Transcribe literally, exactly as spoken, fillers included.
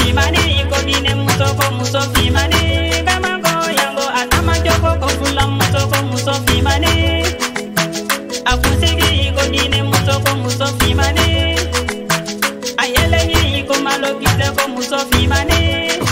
fimani ko dine muso ko muso fimani bamango yango atama joko ko fula muso ko muso fimani akusigi ko dine muso ko muso fimani ayele ni ko malo kite ko muso fimani